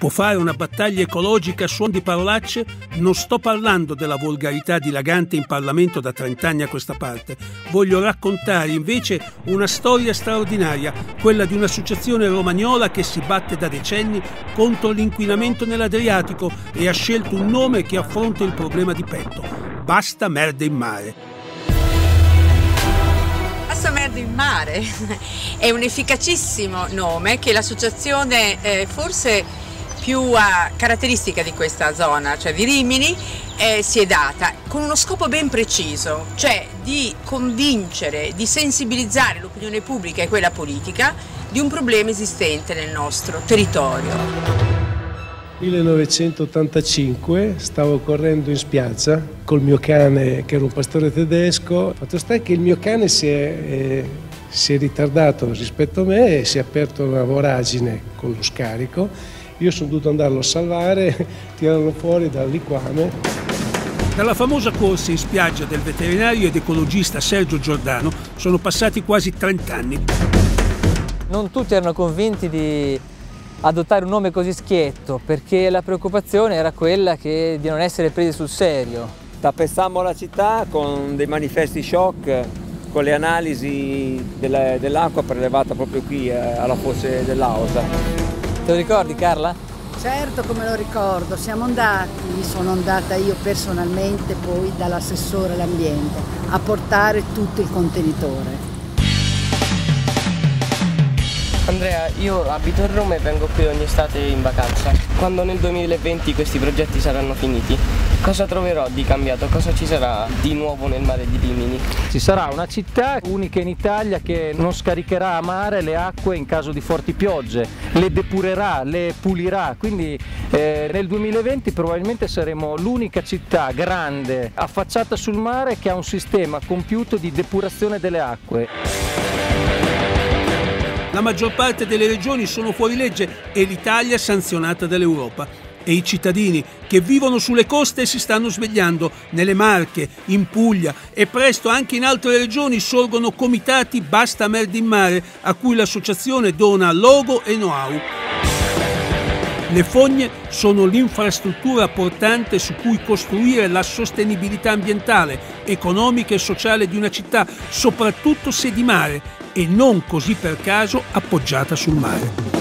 può fare una battaglia ecologica a suon di parolacce? Non sto parlando della volgarità dilagante in Parlamento da 30 anni a questa parte. Voglio raccontare invece una storia straordinaria, quella di un'associazione romagnola che si batte da decenni contro l'inquinamento nell'Adriatico e ha scelto un nome che affronta il problema di petto: Basta Merde in Mare. Basta Merde in Mare è un efficacissimo nome che l'associazione forse più caratteristica di questa zona, cioè di Rimini, si è data con uno scopo ben preciso, cioè di convincere, di sensibilizzare l'opinione pubblica e quella politica di un problema esistente nel nostro territorio. 1985 stavo correndo in spiaggia col mio cane, che era un pastore tedesco. Fatto sta che il mio cane si è ritardato rispetto a me e si è aperto una voragine con lo scarico. Io sono dovuto andarlo a salvare, tirarlo fuori dal liquame. Dalla famosa corsa in spiaggia del veterinario ed ecologista Sergio Giordano sono passati quasi 30 anni. Non tutti erano convinti di adottare un nome così schietto, perché la preoccupazione era quella di non essere presi sul serio. Tappezzammo la città con dei manifesti shock, con le analisi dell'acqua prelevata proprio qui alla foce dell'Aosa. Te lo ricordi, Carla? Certo, come lo ricordo, sono andata io personalmente poi dall'assessore all'ambiente a portare tutto il contenitore. Andrea, io abito a Roma e vengo qui ogni estate in vacanza. Quando nel 2020 questi progetti saranno finiti, cosa troverò di cambiato? Cosa ci sarà di nuovo nel mare di Rimini? Ci sarà una città unica in Italia che non scaricherà a mare le acque in caso di forti piogge, le depurerà, le pulirà, quindi nel 2020 probabilmente saremo l'unica città grande affacciata sul mare che ha un sistema compiuto di depurazione delle acque. La maggior parte delle regioni sono fuori legge e l'Italia è sanzionata dall'Europa. E i cittadini che vivono sulle coste si stanno svegliando. Nelle Marche, in Puglia e presto anche in altre regioni sorgono comitati Basta Merde in Mare, a cui l'associazione dona logo e know-how. Le fogne sono l'infrastruttura portante su cui costruire la sostenibilità ambientale, economica e sociale di una città, soprattutto se di mare, e non così per caso appoggiata sul mare.